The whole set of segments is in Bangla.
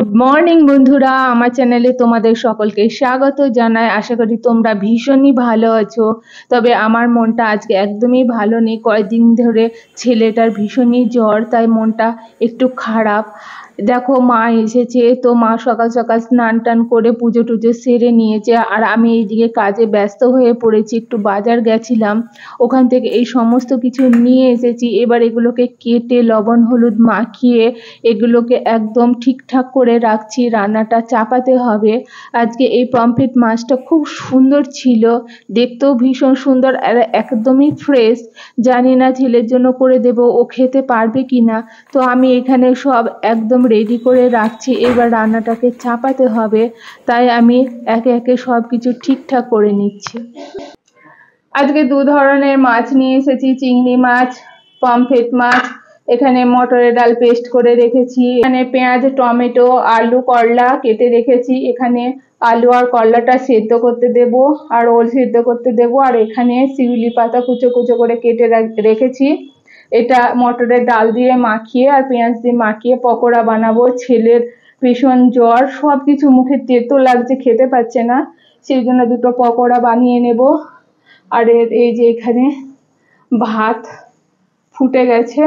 গুড মর্নিং বন্ধুরা, আমার চ্যানেলে তোমাদের সকলকে স্বাগত জানাই। আশা করি তোমরা ভীষণই ভালো আছো। তবে আমার মনটা আজকে একদমই ভালো নেই। কয়েকদিন ধরে ছেলেটার ভীষণই জ্বর, তাই মনটা একটু খারাপ। দেখো, মা এসেছে, তো মা সকাল সকাল স্নান টান করে পুজো টুজো সেরে নিয়েছে, আর আমি এইদিকে কাজে ব্যস্ত হয়ে পড়েছি। একটু বাজার গেছিলাম, ওখান থেকে এই সমস্ত কিছু নিয়ে এসেছি। এবার এগুলোকে কেটে লবণ হলুদ মাখিয়ে এগুলোকে একদম ঠিকঠাক করে রাখছি। রান্নাটা চাপাতে হবে। আজকে এই পমফ্রেট মাছটা খুব সুন্দর ছিল, দেখতেও ভীষণ সুন্দর আর একদমই ফ্রেশ। জানি না ছেলের জন্য করে দেব, ও খেতে পারবে কিনা। তো আমি এখানে সব একদম রেডি করে রাখছি। এবার রান্নাটাকে চাপাতে হবে, তাই আমি একে একে সব কিছু ঠিকঠাক করে নিচ্ছি। আজকে দু ধরনের মাছ নিয়ে এসেছি, চিংড়ি মাছ, পমফ্রেট মাছ। এখানে মটরের ডাল পেস্ট করে রেখেছি, এখানে পেঁয়াজ টমেটো আলু করলা কেটে রেখেছি। এখানে আলু আর করলাটা সেদ্ধ করতে দেব, আর ওল সেদ্ধ করতে দেব। আর এখানে শিউলি পাতা কুচো কুচো করে কেটে রেখেছি। এটা মটরের ডাল দিয়ে মাখিয়ে আর পেঁয়াজ দিয়ে মাখিয়ে পকোড়া বানাবো। ছেলের ভীষণ জ্বর, সবকিছু মুখে তেতো লাগছে, খেতে পাচ্ছে না, সেই জন্য দুটো পকোড়া বানিয়ে নেব। আর এই যে এখানে ভাত ফুটে গেছে।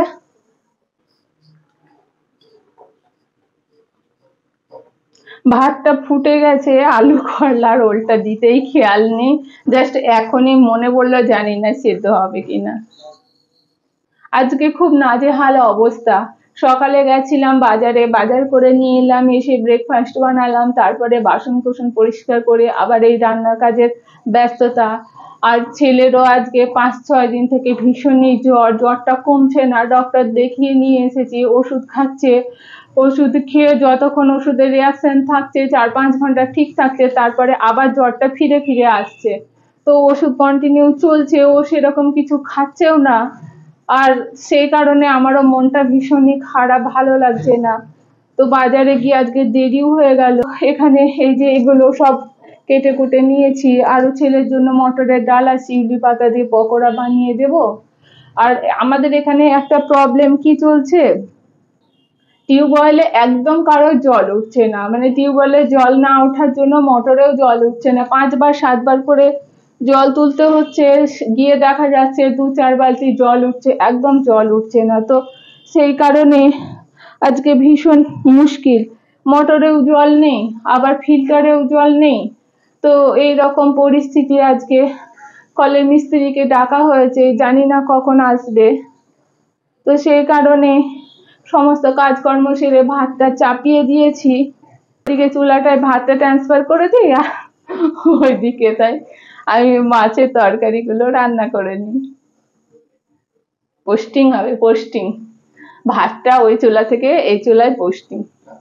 ভাতটা ফুটে গেছে, আলু করলার ওলটা দিতেই খেয়াল নেই, জাস্ট এখনই মনে পড়লো, জানি না সেদ্ধ হবে কিনা। আজকে খুব নাজেহাল অবস্থা। সকালে গেছিলাম বাজারে, বাজার করে নিয়ে এলাম, এসে ব্রেকফাস্ট বানালাম, তারপরে বাসন কোসন পরিষ্কার করে আবার এই রান্নার কাজের ব্যস্ততা। আর ছেলেরও আজকে 5-6 দিন থেকে ভীষণই জ্বর, জ্বরটা কমছে না। ডক্টর দেখিয়ে নিয়ে এসেছি, ওষুধ খাচ্ছে। ওষুধ খেয়ে যতক্ষণ ওষুধের রিয়াকশন থাকছে, 4-5 ঘন্টা ঠিক থাকছে, তারপরে আবার জ্বরটা ফিরে ফিরে আসছে। তো ওষুধ কন্টিনিউ চলছে, ও সেরকম কিছু খাচ্ছেও না। আর সেই কারণে আমারও মনটা ভীষণই খারাপ, ভালো লাগছে না। তো বাজারে গিয়ে আজকে দেরিও হয়ে গেল। এখানে এই যে এগুলো সব কেটে কুটে নিয়েছি, আরো ছেলের জন্য মটরের ডাল আর শিউলি পাতা দিয়ে পকোড়া বানিয়ে দেব। আর আমাদের এখানে একটা প্রবলেম কি চলছে, টিউবওয়েলে একদম কারোর জল উঠছে না। মানে টিউবওয়েলে জল না ওঠার জন্য মোটরেও জল উঠছে না। 5-7 করে জল তুলতে হচ্ছে, গিয়ে দেখা যাচ্ছে 2-4 বালতি জল উঠছে, একদম জল উঠছে না। তো সেই কারণে আজকে ভীষণ মুশকিল। মোটরেও জল নেই, আবার ফিল্টারেও জল নেই। তো এই রকম পরিস্থিতি। আজকে কলের মিস্ত্রিকে ডাকা হয়েছে, জানি না কখন আসবে। তো সেই কারণে সমস্ত কাজকর্ম সেরে ভাতটা চাপিয়ে দিয়েছি। ওইদিকে চুলাটায় ভাতটা ট্রান্সফার করে দিই, আর ওইদিকে তাই আমি মাছের তরকারিগুলো রান্না করে নিই। পোস্টিং হবে, পোস্টিং। ভাতটা ওই চুলা থেকে এই চুলায় পোস্টিং।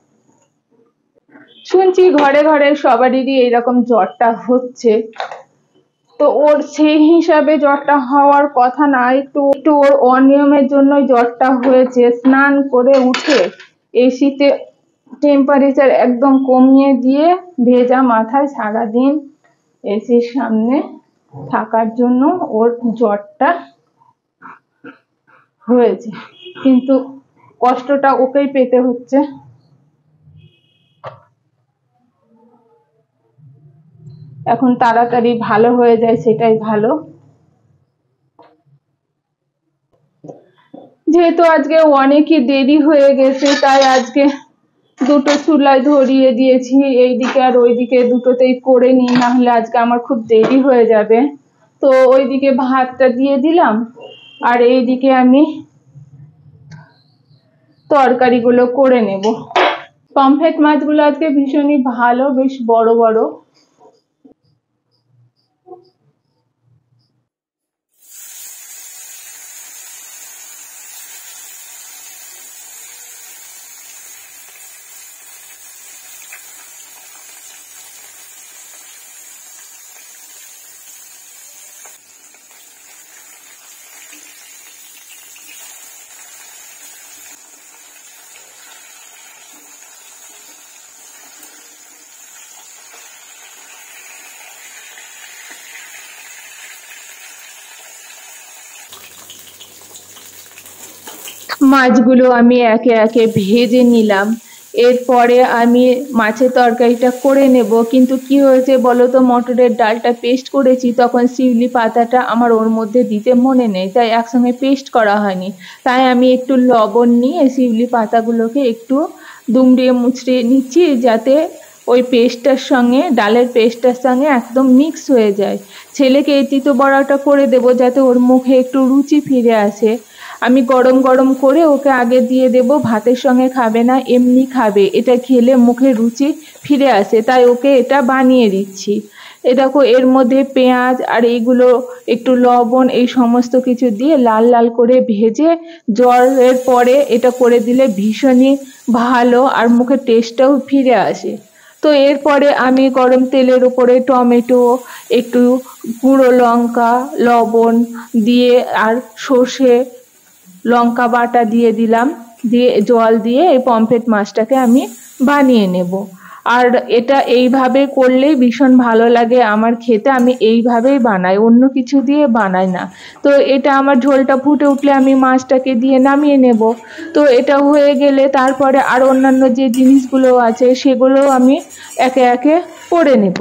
শুনছি ঘরে ঘরে সবারই এইরকম জ্বরটা হচ্ছে। তো ওর সেই হিসাবে জ্বরটা হওয়ার কথা না, একটু একটু ওর অনিয়মের জন্য জ্বরটা হয়েছে। স্নান করে উঠে এসিতে টেম্পারেচার একদম কমিয়ে দিয়ে ভেজা মাথায় সারাদিন এসির সামনে থাকার জন্য ওর জ্বরটা হয়েছে। কিন্তু কষ্টটা ওকেই পেতে হচ্ছে। এখন তাড়াতাড়ি ভালো হয়ে যায় সেটাই ভালো। যেহেতু আজকে অনেকই দেরি হয়ে গেছে, তাই আজকে দুটো চুলায় ধরিয়ে দিয়েছি, এইদিকে আর ওইদিকে দুটোতেই করে নিই, না হলে আজকে আমার খুব দেরি হয়ে যাবে। তো ওইদিকে ভাতটা দিয়ে দিলাম, আর এইদিকে আমি তরকারিগুলো করে নেব। পমফ্রেট মাছগুলো আজকে ভীষণই ভালো, বেশ বড় বড়। মাছগুলো আমি একে একে ভেজে নিলাম। এরপরে আমি মাছের তরকারিটা করে নেব, কিন্তু কি হয়েছে বলো তো, মটরের ডালটা পেস্ট করেছি, তখন শিউলি পাতাটা আমার ওর মধ্যে দিতে মনে নেই, তাই একসঙ্গে পেস্ট করা হয়নি। তাই আমি একটু লবণ নিয়ে শিউলি পাতাগুলোকে একটু দুমড়িয়ে মুচড়িয়ে নিচ্ছি, যাতে ওই পেস্টটার সঙ্গে, ডালের পেস্টটার সঙ্গে একদম মিক্স হয়ে যায়। ছেলেকে এই তিতো বড়াটা করে দেবো যাতে ওর মুখে একটু রুচি ফিরে আসে। আমি গরম গরম করে ওকে আগে দিয়ে দেব, ভাতের সঙ্গে খাবে না, এমনি খাবে, এটা খেলে মুখে রুচি ফিরে আসে, তাই ওকে এটা বানিয়ে দিচ্ছি। এ দেখো, এর মধ্যে পেঁয়াজ আর এইগুলো একটু লবণ এই সমস্ত কিছু দিয়ে লাল লাল করে ভেজে জলের পরে এটা করে দিলে ভীষণই ভালো আর মুখে টেস্টটাও ফিরে আসে। তো এরপরে আমি গরম তেলের উপরে টমেটো, একটু গুঁড়ো লঙ্কা, লবণ দিয়ে আর সর্ষে লঙ্কা বাটা দিয়ে দিলাম, দিয়ে জল দিয়ে এই পমফ্রেট মাছটাকে আমি বানিয়ে নেব। আর এটা এইভাবে করলেই ভীষণ ভালো লাগে আমার খেতে, আমি এইভাবেই বানাই, অন্য কিছু দিয়ে বানাই না। তো এটা আমার ঝোলটা ফুটে উঠলে আমি মাছটাকে দিয়ে নামিয়ে নেব। তো এটা হয়ে গেলে তারপরে আর অন্যান্য যে জিনিসগুলো আছে সেগুলো আমি একে একে করে নেব।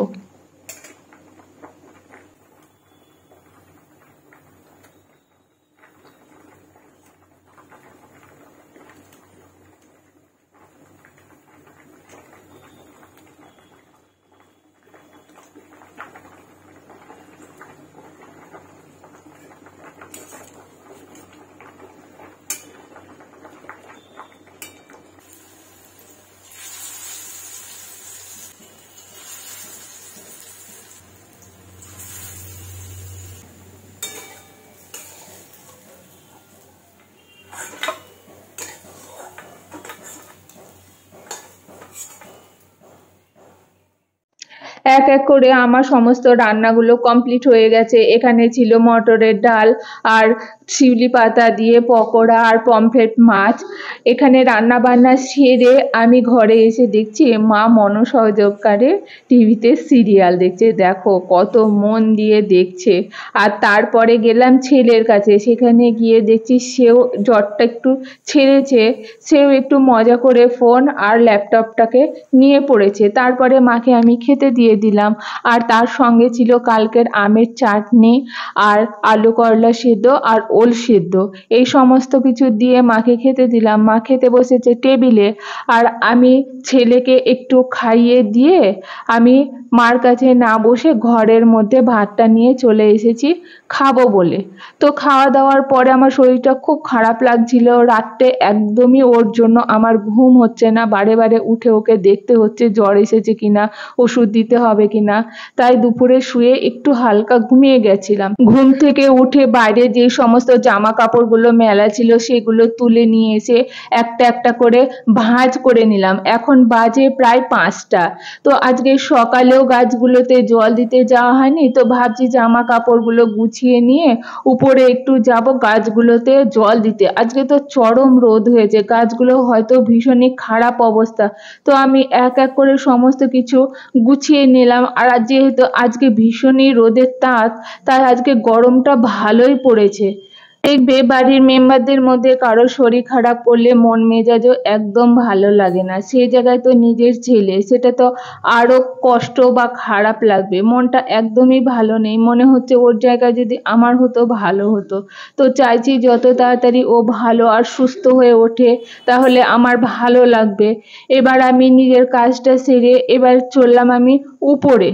এক এক করে আমার সমস্ত রান্নাগুলো কমপ্লিট হয়ে গেছে। এখানে ছিল মটরের ডাল আর শিউলি পাতা দিয়ে পকোড়া আর পমফ্রেট মাছ। এখানে রান্না বান্না সেরে আমি ঘরে এসে দেখছি মা মনোসংযোগকারে টিভিতে সিরিয়াল দেখছে। দেখো কত মন দিয়ে দেখছে। আর তারপরে গেলাম ছেলের কাছে, সেখানে গিয়ে দেখছি সেও জ্বরটা একটু ছেড়েছে, সেও একটু মজা করে ফোন আর ল্যাপটপটাকে নিয়ে পড়েছে। তারপরে মাকে আমি খেতে দিয়ে দিলাম। আর তার সঙ্গে ছিল কালকের আমের চাটনি আর আলু করলা সেদ্ধ আর ওল সেদ্ধ, এই সমস্ত কিছু দিয়ে মাকে খেতে দিলাম। মা খেতে বসেছে টেবিলে, আর আমি ছেলেকে একটু খাইয়ে দিয়ে আমি মার কাছে না বসে ঘরের মধ্যে ভাতটা নিয়ে চলে এসেছি খাবো বলে। তো খাওয়া দাওয়ার পরে আমার শরীরটা খুব খারাপ লাগছিল, রাত্রে একদমই ওর জন্য আমার ঘুম হচ্ছে না, বারে বারে উঠে ওকে দেখতে হচ্ছে জ্বর এসেছে কিনা, ওষুধ দিতে হবে কিনা। তাই দুপুরে শুয়ে একটু হালকা ঘুমিয়ে গেছিলাম। ঘুম থেকে উঠে বাইরে যে সমস্ত জামা কাপড়গুলো মেলা ছিল সেগুলো তুলে নিয়ে এসে একটা একটা করে ভাঁজ করে নিলাম। এখন বাজে প্রায় 5টা। তো আজকে সকালেও গাছগুলোতে জল দিতে যাওয়া হয়নি, তো ভাবছি জামা কাপড়গুলো গুছিয়ে নিয়ে উপরে একটু যাব গাছগুলোতে জল দিতে। আজকে তো চরম রোদ হয়েছে, গাছগুলো হয়তো ভীষণই খারাপ অবস্থা। তো আমি এক এক করে সমস্ত কিছু গুছিয়ে নিলাম। আর যেহেতু আজকে ভীষণই রোদের তাপ, তাই আজকে গরমটা ভালোই পড়েছে। দেখবে বাড়ির মেম্বারদের মধ্যে কারো শরীর খারাপ করলে মন মেজাজও একদম ভালো লাগে না, সে জায়গায় তো নিজের ছেলে, সেটা তো আরো কষ্ট বা খারাপ লাগবে। মনটা একদমই ভালো নেই, মনে হচ্ছে ওর জায়গায় যদি আমার হতো ভালো হতো। তো চাইছি যত তাড়াতাড়ি ও ভালো আর সুস্থ হয়ে ওঠে, তাহলে আমার ভালো লাগবে। এবার আমি নিজের কাজটা সেরে এবার চললাম আমি উপরে।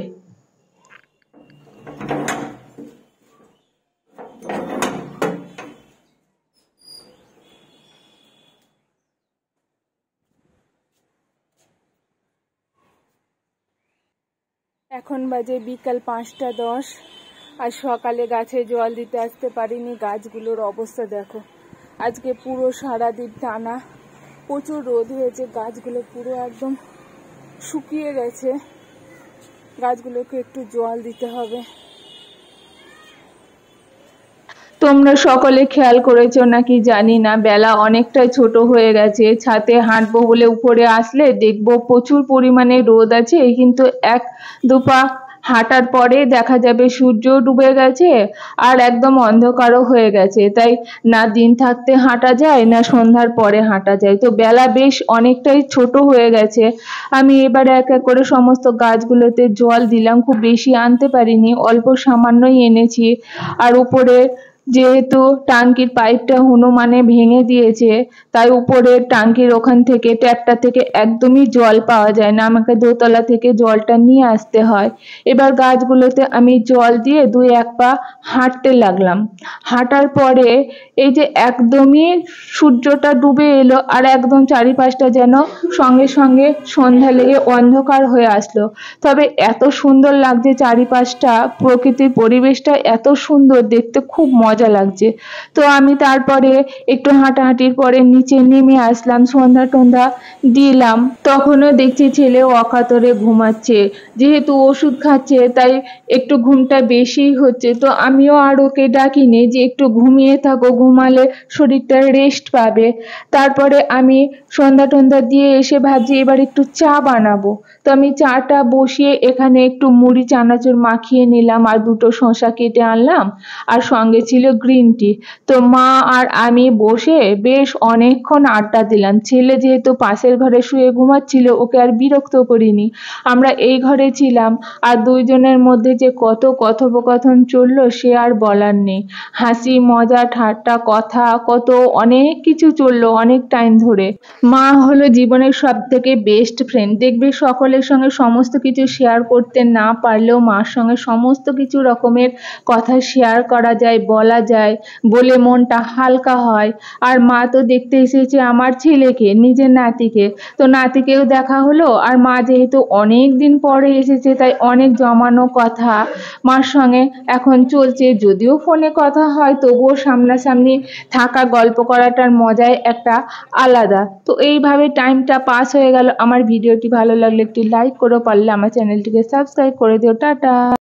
এখন বাজে বিকাল 5টা 10, আর সকালে গাছে জল দিতে আসতে পারিনি। গাছগুলোর অবস্থা দেখো, আজকে পুরো সারাদিন টানা প্রচুর রোদ হয়েছে, গাছগুলো পুরো একদম শুকিয়ে গেছে। গাছগুলোকে একটু জল দিতে হবে। তোমরা সকলে খেয়াল করেছো নাকি জানি না, বেলা অনেকটাই ছোট হয়ে গেছে। ছাদে হাঁটবো বলে উপরে আসলে দেখবো প্রচুর পরিমাণে রোদ আছে, কিন্তু 1-2 পা হাঁটার পরে দেখা যাবে সূর্য ডুবে গেছে আর একদম অন্ধকারও হয়ে গেছে। তাই না দিন থাকতে হাঁটা যায় না সন্ধ্যার পরে হাঁটা যায়। তো বেলা বেশ অনেকটাই ছোট হয়ে গেছে। আমি এবারে এক এক করে সমস্ত গাছগুলোতে জল দিলাম, খুব বেশি আনতে পারিনি, অল্প সামান্যই এনেছি। আর উপরে যেহেতু টাঙ্কির পাইপটা হনুমানে ভেঙে দিয়েছে, তাই উপরের টাঙ্কির ওখান থেকে ট্যাপটা থেকে একদমই জল পাওয়া যায় না, আমাকে দোতলা থেকে জলটা নিয়ে আসতে হয়। এবার গাছগুলোতে আমি জল দিয়ে দুই এক পা হাঁটতে লাগলাম। হাঁটার পরে এই যে একদমই সূর্যটা ডুবে এলো আর একদম চারিপাশটা যেন সঙ্গে সঙ্গে সন্ধ্যা লেগে অন্ধকার হয়ে আসলো। তবে এত সুন্দর লাগছে চারিপাশটা, প্রকৃতির পরিবেশটা এত সুন্দর, দেখতে খুব মজা লাগছে। তো আমি তারপরে একটু হাঁটাহাঁটির পরে নিচে নেমে আসলাম, সন্ধ্যা টন্ধ্যা দিলাম। তখনও দেখছি ছেলে অকাতরে ঘুমাচ্ছে, যেহেতু ওষুধ খাচ্ছে তাই একটু ঘুমটা বেশি হচ্ছে। তো আমিও আর ওকে ডাকিনি যে একটু ঘুমিয়ে থাকো, ঘুমালে শরীরটা রেস্ট পাবে। তারপরে আমি সন্ধ্যা টন্ধ্যা দিয়ে এসে ভাবছি এবার একটু চা বানাবো। তো আমি চাটা বসিয়ে এখানে একটু মুড়ি চানাচুর মাখিয়ে নিলাম আর দুটো শসা কেটে আনলাম, আর সঙ্গে ছিল গ্রিন টি। তো মা আর আমি বসে বেশ অনেকক্ষণ আড্ডা দিলাম। ছেলে যেহেতু পাশের ঘরে শুয়ে ঘুমাচ্ছিল, ওকে আর বিরক্ত করিনি। আমরা এই ঘরে ছিলাম আর দুইজনের মধ্যে যে কত কথোপকথন চললো সে আর বলার নেই। হাসি মজা ঠাট্টা কথা কত অনেক কিছু চললো অনেক টাইম ধরে। মা হলো জীবনের সব থেকে বেস্ট ফ্রেন্ড। দেখবে সকলের সঙ্গে সমস্ত কিছু শেয়ার করতে না পারলেও মার সঙ্গে সমস্ত কিছু রকমের কথা শেয়ার করা যায়, বলা যায়, বলে মনটা হালকা হয়। আর মা তো দেখতে এসেছে আমার ছেলেকে, নিজের নাতিকে। তো নাতিকেও দেখা হলো, আর মা যেহেতু অনেক দিন পরে এসেছে তাই অনেক জমানো কথা মার সঙ্গে এখন চলছে। যদিও ফোনে কথা হয় তবুও সামনাসামনি থাকা গল্প করাটার মজাই একটা আলাদা। তো এইভাবে টাইমটা পাস হয়ে গেল। আমার ভিডিওটি ভালো লাগলে একটি লাইক করো, পারলে আমার চ্যানেলটিকে সাবস্ক্রাইব করে দিও। টাটা।